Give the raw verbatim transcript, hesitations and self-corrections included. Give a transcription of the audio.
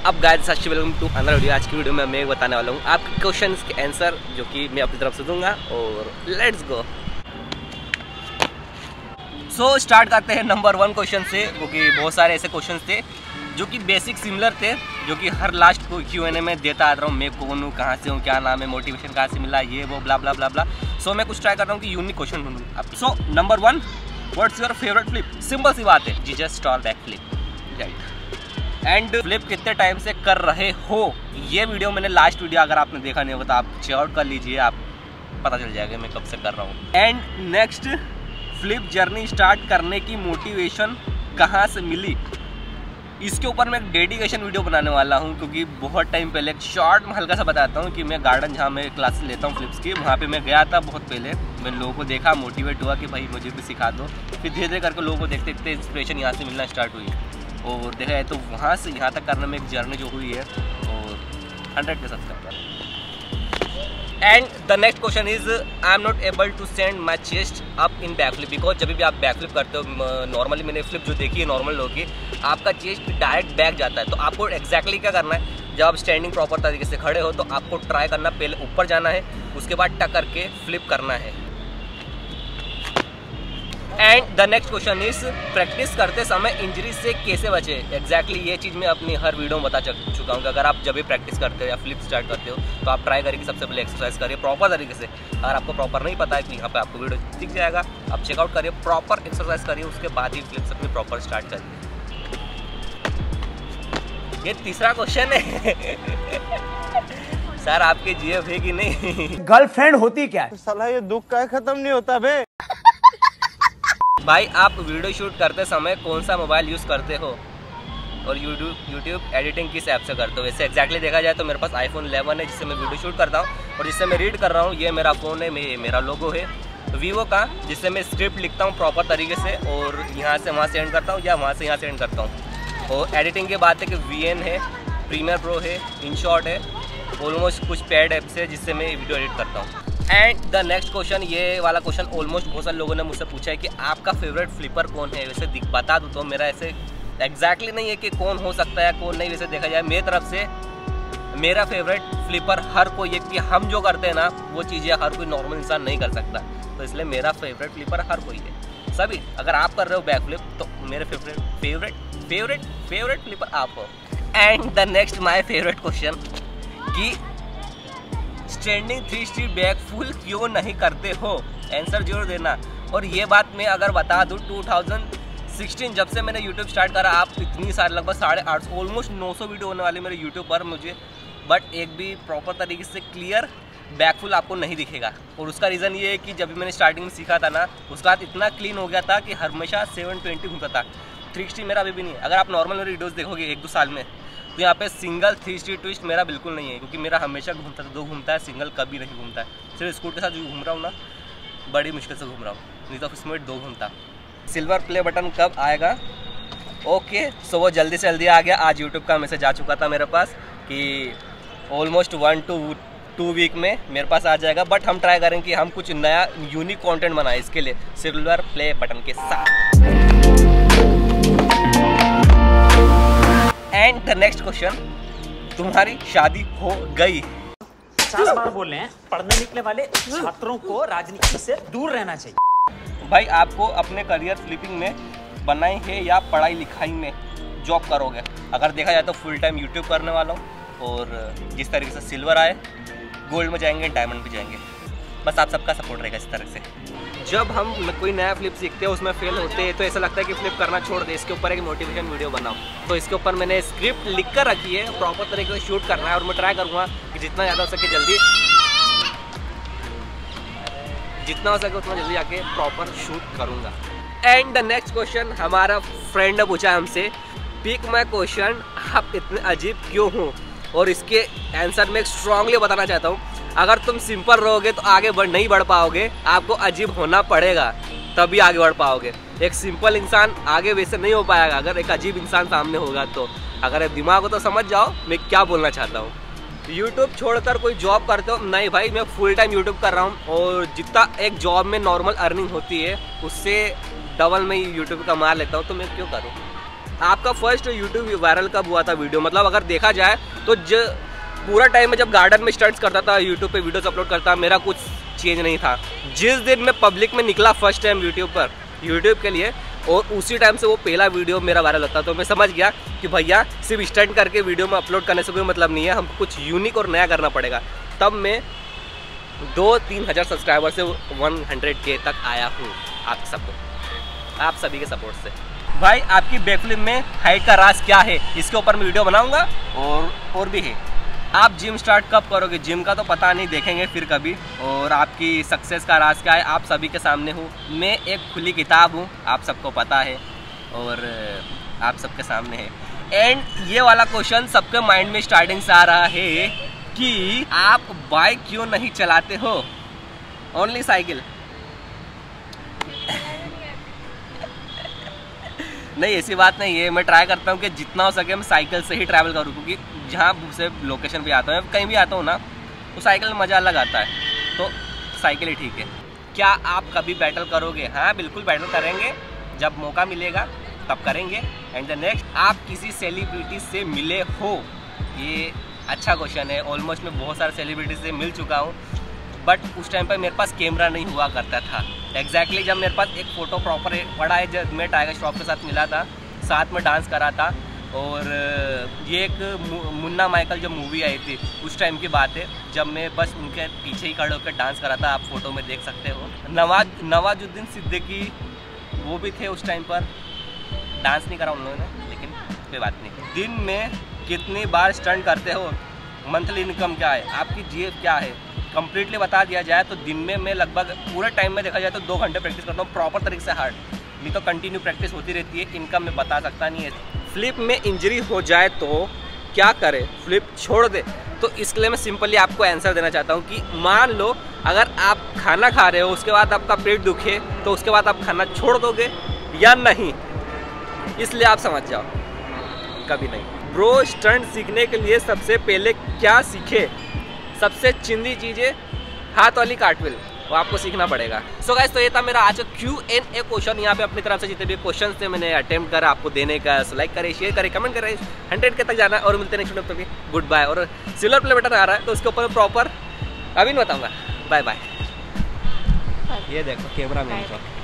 अब गाइस सच welcome to another video. आज की वीडियो में मैं बताने वाला हूँ आपके क्वेश्चंस के आंसर जो कि मैं अपनी तरफ से दूंगा और लेट्स गो। सो स्टार्ट करते हैं नंबर वन क्वेश्चन से, क्योंकि बहुत सारे ऐसे क्वेश्चंस थे जो कि बेसिक सिमिलर थे, जो कि हर लास्ट को क्यू एन ए में देता आ रहा हूँ। मैं कौन हूँ, कहाँ से हूँ, क्या नाम है, मोटिवेशन कहाँ से मिला, ये वो ब्ला ब्ला ब्ला ब्ला। सो मैं कुछ ट्राई कर रहा हूँ कि यूनिक क्वेश्चन ढूंढूँ। So number one, what's your favourite flip? Simple सी बात है, Jesus star back flip, right. And flip कितने टाइम से कर रहे हो, ये वीडियो मैंने लास्ट वीडियो अगर आपने देखा नहीं होगा तो आप चेकआउट कर लीजिए, आप पता चल जाएगा मैं कब से कर रहा हूँ। And next, flip journey start करने की मोटिवेशन कहाँ से मिली? इसके ऊपर मैं एक डेडिकेशन वीडियो बनाने वाला हूँ, क्योंकि बहुत टाइम पहले एक शॉर्ट में हल्का सा बताता हूँ कि मैं गार्डन जहाँ मैं क्लासेस लेता हूँ फ्लिप्स की, वहाँ पे मैं गया था बहुत पहले। मैंने लोगों को देखा, मोटिवेट हुआ कि भाई मुझे भी सिखा दो। फिर धीरे धीरे करके लोगों को देखते देखते इंस्पिरेशन यहाँ से मिलना स्टार्ट हुई और देखा जाए तो वहाँ से यहाँ तक करने में एक जर्नी जो हुई है और हंड्रेड के subscriber. And the next question is, I am not able to send my chest up in back flip, because जब भी आप बैक फ्लिप करते हो, नॉर्मली मैंने फ्लिप जो देखी है नॉर्मल लोगों की, आपका चेस्ट डायरेक्ट बैक जाता है। तो आपको एक्जैक्टली क्या करना है, जब आप स्टैंडिंग प्रॉपर तरीके से खड़े हो तो आपको ट्राई करना, पहले ऊपर जाना है, उसके बाद टक करके फ्लिप करना है। And the next question is, practice करते समय इंजरी से कैसे बचे? एग्जैक्टली ये चीज़ मैं अपनी हर वीडियो में बता चुका हूँ कि अगर आप जब भी प्रैक्टिस करते हो या फ्लिप स्टार्ट करते हो तो आप ट्राई करिए कि सबसे पहले एक्सरसाइज करिए प्रॉपर तरीके से। अगर आपको प्रॉपर नहीं पता है तो यहाँ पे आपको वीडियो दिख जाएगा, आप चेकआउट करिए, प्रॉपर एक्सरसाइज करिए, उसके बाद ही फ्लिप्स अपनी प्रॉपर स्टार्ट करिए। ये तीसरा क्वेश्चन है सर आपके जीएफ है कि नहीं? गर्लफ्रेंड होती क्या है? साला ये दुख का खत्म नहीं होता बे। भाई आप वीडियो शूट करते समय कौन सा मोबाइल यूज़ करते हो और यूट्यूब यूट्यूब एडिटिंग किस ऐप से करते हो? वैसे एक्जैक्टली देखा जाए तो मेरे पास आईफोन इलेवन है जिससे मैं वीडियो शूट करता हूँ और जिससे मैं रीड कर रहा हूँ। ये मेरा फ़ोन है, मे, मेरा लोगो है वीवो का, जिससे मैं स्क्रिप्ट लिखता हूँ प्रॉपर तरीके से और यहाँ से वहाँ सेंड करता हूँ या वहाँ से यहाँ सेंड करता हूँ। और एडिटिंग की बात है कि वी एन है, प्रीमियर प्रो है, इनशॉट है, ऑलमोस्ट कुछ पेड ऐप्स है जिससे मैं वीडियो एडिट करता हूँ। एंड द नेक्स्ट क्वेश्चन, ये वाला क्वेश्चन ऑलमोस्ट बहुत सारे लोगों ने मुझसे पूछा है कि आपका फेवरेट फ्लिपर कौन है? वैसे बता दूँ तो मेरा ऐसे एग्जैक्टली नहीं है कि कौन हो सकता है कौन नहीं। वैसे देखा जाए मेरी तरफ से मेरा फेवरेट फ्लिपर हर कोई है, कि हम जो करते हैं ना वो चीज़ें हर कोई नॉर्मल इंसान नहीं कर सकता, तो इसलिए मेरा फेवरेट फ्लिपर हर कोई है। सभी अगर आप कर रहे हो बैक फ्लिप तो मेरे favourite favourite favourite favourite flipper आप हो। And the next my favourite question कि standing three street back full क्यों नहीं करते हो? आंसर जरूर देना। और ये बात मैं अगर बता दूँ, टू थाउजेंड सिक्सटीन जब से मैंने यूट्यूब स्टार्ट करा, आप इतनी सारे लगभग साढ़े आठ सौ ऑलमोस्ट नौ सौ वीडियो होने वाले मेरे यूट्यूब पर मुझे, बट एक भी प्रॉपर तरीके से क्लियर बैकफुल आपको नहीं दिखेगा। और उसका रीज़न ये है कि जब भी मैंने स्टार्टिंग में सीखा था ना, उसका हाथ इतना क्लीन हो गया था कि हमेशा सेवन ट्वेंटी घूमता था। थ्री सिक्सटी मेरा अभी भी नहीं है। अगर आप नॉर्मल मेरे वीडियोज़ देखोगे एक दो साल में तो यहाँ पे सिंगल थ्री स्ट्रीट ट्विस्ट मेरा बिल्कुल नहीं है, क्योंकि मेरा हमेशा घूमता था, दो घूमता है, सिंगल कभी नहीं घूमता है। सिर्फ स्कूटर के साथ जो घूम रहा हूँ ना, बड़ी मुश्किल से घूम रहा हूँ, नहीं तो उसमें दो घूमता। सिल्वर प्ले बटन कब आएगा? ओके, सो वो जल्दी से जल्दी आ गया। आज यूट्यूब का मैसेज आ चुका था मेरे पास कि almost one two two week में मेरे पास आ जाएगा, बट हम ट्राई करेंगे कि हम कुछ नया यूनिक कॉन्टेंट बनाए इसके लिए सिल्वर प्ले बटन के साथ। एंड द नेक्स्ट क्वेश्चन, तुम्हारी शादी हो गई? पचास बार बोल रहे हैं, पढ़ने निकले वाले छात्रों को राजनीति से दूर रहना चाहिए। भाई आपको अपने करियर फ्लिपिंग में बनाई है या पढ़ाई लिखाई में जॉब करोगे? अगर देखा जाए तो फुल टाइम यूट्यूब करने वाला हूँ और जिस तरीके से सिल्वर आए, गोल्ड में जाएंगे, डायमंड भी जाएंगे, बस आप सबका सपोर्ट रहेगा इस तरह से। जब हम कोई नया फ्लिप सीखते हैं उसमें फेल होते हैं तो ऐसा लगता है कि फ्लिप करना छोड़ दे, इसके ऊपर एक मोटिवेशन वीडियो बनाओ। तो इसके ऊपर मैंने स्क्रिप्ट लिख कर रखी है, प्रॉपर तरीके से शूट करना है और मैं ट्राई करूँगा कि जितना ज़्यादा हो सके जल्दी जितना हो सके उतना जल्दी आके प्रॉपर शूट करूँगा। एंड द नेक्स्ट क्वेश्चन, हमारा फ्रेंड ने पूछा हमसे, पिक माई क्वेश्चन, आप इतने अजीब क्यों हो? और इसके आंसर में स्ट्रांगली बताना चाहता हूँ, अगर तुम सिंपल रहोगे तो आगे बढ़ नहीं बढ़ पाओगे, आपको अजीब होना पड़ेगा तभी आगे बढ़ पाओगे। एक सिंपल इंसान आगे वैसे नहीं हो पाएगा अगर एक अजीब इंसान सामने होगा तो। अगर दिमाग हो तो समझ जाओ मैं क्या बोलना चाहता हूँ। यूट्यूब छोड़कर कोई जॉब करते हो? नहीं भाई, मैं फुल टाइम यूट्यूब कर रहा हूँ और जितना एक जॉब में नॉर्मल अर्निंग होती है उससे डबल में यूट्यूब कमा लेता हूँ, तो मैं क्यों करूँ? आपका फर्स्ट यूट्यूब वायरल कब हुआ था वीडियो? मतलब अगर देखा जाए तो ज पूरा टाइम में जब गार्डन में स्टंट्स करता था, यूट्यूब पे वीडियोस अपलोड करता, मेरा कुछ चेंज नहीं था। जिस दिन मैं पब्लिक में निकला फर्स्ट टाइम यूट्यूब पर यूट्यूब के लिए, और उसी टाइम से वो पहला वीडियो मेरा वायरल होता, तो मैं समझ गया कि भैया सिर्फ स्टंट करके वीडियो में अपलोड करने से कोई मतलब नहीं है, हमको कुछ यूनिक और नया करना पड़ेगा। तब मैं दो तीन हज़ार सब्सक्राइबर से वन हंड्रेड के तक आया हूँ, आप सबको, आप सभी के सपोर्ट से। भाई आपकी बैकफ्लिप में हाइट का राज क्या है, इसके ऊपर मैं वीडियो बनाऊंगा। और और भी है, आप जिम स्टार्ट कब करोगे? जिम का तो पता नहीं, देखेंगे फिर कभी। और आपकी सक्सेस का राज क्या है, आप सभी के सामने हूँ। मैं एक खुली किताब हूँ, आप सबको पता है, और आप सबके सामने है। एंड ये वाला क्वेश्चन सबके माइंड में स्टार्टिंग से आ रहा है कि आप बाइक क्यों नहीं चलाते हो, ओनली साइकिल? नहीं, ऐसी बात नहीं है। मैं ट्राई करता हूँ कि जितना हो सके मैं साइकिल से ही ट्रैवल करूँ, क्योंकि जहाँ से लोकेशन पे आता हूँ, कहीं भी आता हूँ ना, तो साइकिल में मज़ा अलग आता है, तो साइकिल ही ठीक है। क्या आप कभी बैटल करोगे? हाँ बिल्कुल बैटल करेंगे, जब मौका मिलेगा तब करेंगे। एंड द नेक्स्ट, आप किसी सेलिब्रिटी से मिले हो? ये अच्छा क्वेश्चन है। ऑलमोस्ट मैं बहुत सारे सेलिब्रिटी से मिल चुका हूँ, बट उस टाइम पर मेरे पास कैमरा नहीं हुआ करता था। एग्जैक्टली exactly, जब मेरे पास एक फ़ोटो प्रॉपर पड़ा है, जब मैं टाइगर श्रॉफ के साथ मिला था, साथ में डांस करा था, और ये एक मुन्ना माइकल जब मूवी आई थी उस टाइम की बात है, जब मैं बस उनके पीछे ही खड़े होकर डांस करा था, आप फोटो में देख सकते हो। नवाज नवाजुद्दीन सिद्दीकी वो भी थे उस टाइम पर, डांस नहीं करा उन लोगों ने, लेकिन कोई बात नहीं। दिन में कितनी बार स्टंट करते हो? मंथली इनकम क्या है? आपकी जीएफ क्या है? कंप्लीटली बता दिया जाए तो दिन में मैं लगभग पूरे टाइम में देखा जाए तो दो घंटे प्रैक्टिस करता हूँ प्रॉपर तरीके से हार्ड, नहीं तो कंटिन्यू प्रैक्टिस होती रहती है। इनकम मैं बता सकता नहीं है। फ्लिप में इंजरी हो जाए तो क्या करे? फ्लिप छोड़ दे? तो इसके लिए मैं सिंपली आपको आंसर देना चाहता हूँ कि मान लो अगर आप खाना खा रहे हो, उसके बाद आपका पेट दुखे, तो उसके बाद आप खाना छोड़ दोगे या नहीं? इसलिए आप समझ जाओ, कभी नहीं। ब्रो, स्टंट सीखने के लिए सबसे पहले क्या सीखे? सबसे चिंदी चीज़ें हाथ वाली कार्टविल, वो आपको सीखना पड़ेगा। सो so गाइस, तो ये था मेरा आज क्यू एन ए क्वेश्चन। यहाँ पे अपनी तरफ से जितने भी क्वेश्चन थे मैंने अटेम्प्ट करा आपको देने का। सो लाइक करें, शेयर करें, कमेंट करें, हंड्रेड के तक जाना। और मिलते हैं नेक्स्ट वीडियो पे। Good bye. और सिल्वर प्ले बटन आ रहा है तो उसके ऊपर प्रॉपर अभी नहीं बताऊँगा। Bye bye. ये देखो कैमरा मैन का